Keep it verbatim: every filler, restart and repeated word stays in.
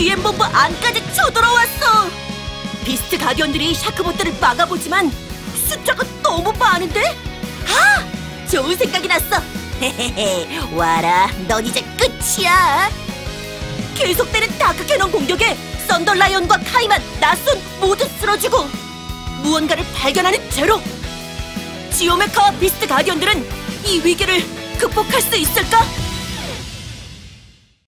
지엠본부 안까지 쳐들어왔어. 비스트 가디언들이 샤크봇들을 막아보지만 숫자가 너무 많은데? 아! 좋은 생각이 났어. 헤헤헤, 와라, 넌 이제 끝이야. 계속되는 다크캐논 공격에 썬더라이언과 카이만, 낯선 모두 쓰러지고 무언가를 발견하는 제로. 지오메카와 비스트 가디언들은 이 위기를 극복할 수 있을까?